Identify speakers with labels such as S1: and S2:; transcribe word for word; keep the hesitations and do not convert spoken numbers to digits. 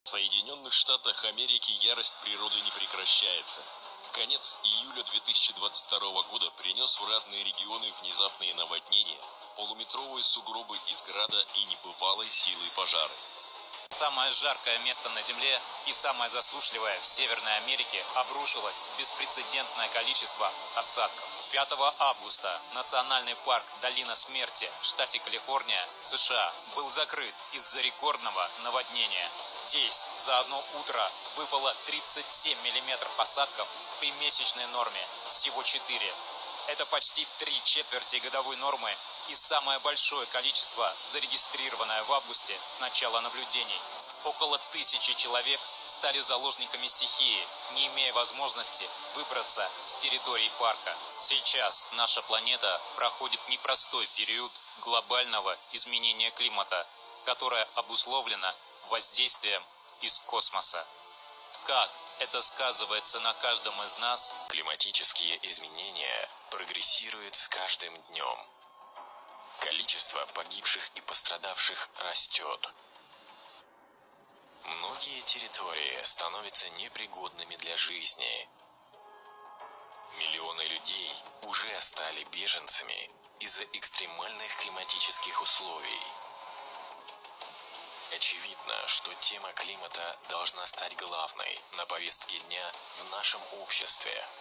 S1: В Соединенных Штатах Америки ярость природы не прекращается. Конец июля две тысячи двадцать второго года принес в разные регионы внезапные наводнения, полуметровые сугробы из града и небывалой силы пожары.
S2: Самое жаркое место на Земле и самое засушливое в Северной Америке обрушилось беспрецедентное количество осадков. пятого августа Национальный парк Долина Смерти в штате Калифорния, США, был закрыт из-за рекордного наводнения. Здесь за одно утро выпало тридцать семь миллиметров осадков при месячной норме всего четыре. Это почти три четверти годовой нормы и самое большое количество, зарегистрированное в августе с начала наблюдений. Около тысячи человек стали заложниками стихии, не имея возможности выбраться с территории парка. Сейчас наша планета проходит непростой период глобального изменения климата, которое обусловлено воздействием из космоса. Как это сказывается на каждом из нас?
S3: Климатические изменения прогрессируют с каждым днем. Количество погибших и пострадавших растет. Многие территории становятся непригодными для жизни. Миллионы людей уже стали беженцами из-за экстремальных климатических условий. Очевидно, что тема климата должна стать главной на повестке дня в нашем обществе.